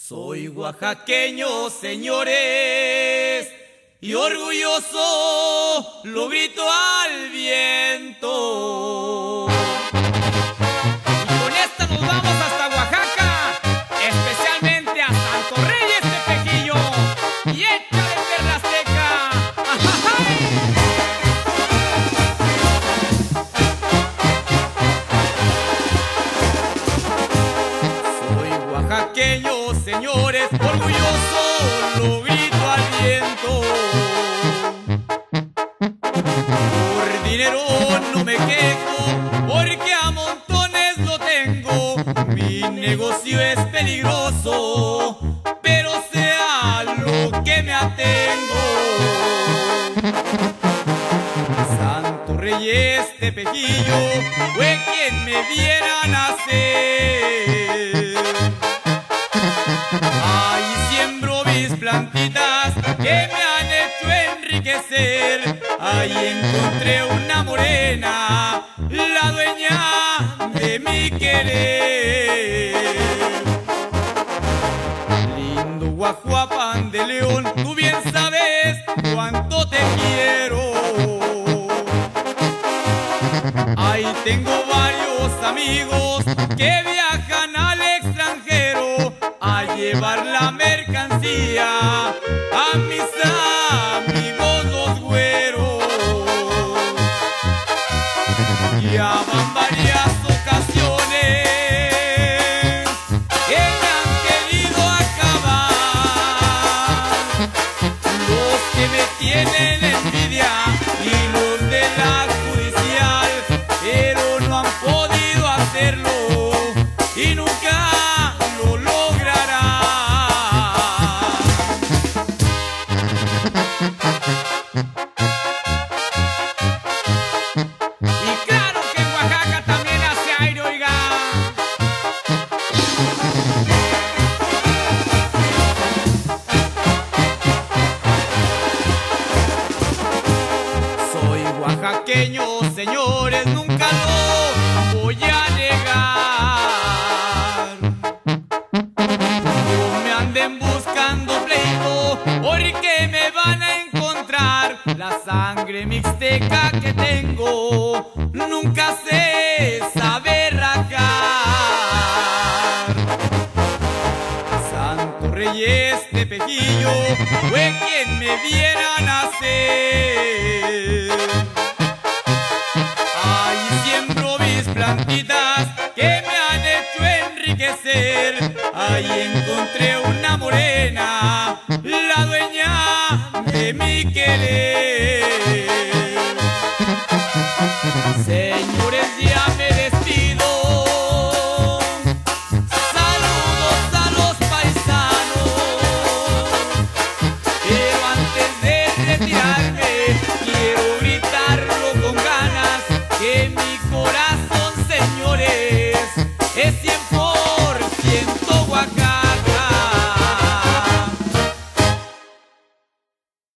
Soy oaxaqueño, señores, y orgulloso lo grito al viento. Y con esta nos vamos hasta Oaxaca, especialmente a Santo Reyes de Pejillo. Y échale perla azteca. Soy oaxaqueño, señores, orgulloso lo grito al viento. Por dinero no me quejo, porque a montones lo tengo. Mi negocio es peligroso, pero sé a lo que me atengo. Santo Reyes de Pejillo fue quien me viera nacer. Ahí siembro mis plantitas que me han hecho enriquecer. Ahí encontré una morena, la dueña de mi querer. Lindo Guajuapan de León, tú bien sabes cuánto te quiero. Ahí tengo varios amigos que viajan al extranjero a llevar la mercancía a mis amigos los güeros. Ya van varias ocasiones que me han querido acabar, los que me tienen envidia y los de la judicial, pero no han podido hacerlo y nunca lo lograrán. Y claro que en Oaxaca también hace aire, oiga. Soy oaxaqueño, señores, nunca lo voy a negar. No me anden buscando pleito, porque me van a encontrar. La sangre mixteca que tengo nunca se sabe rajar. Santo Reyes de Pejillo fue quien me viera nacer. Ahí siembro mis plantitas que me han hecho enriquecer. Ahí encontré una morena, la dueña de mi querer.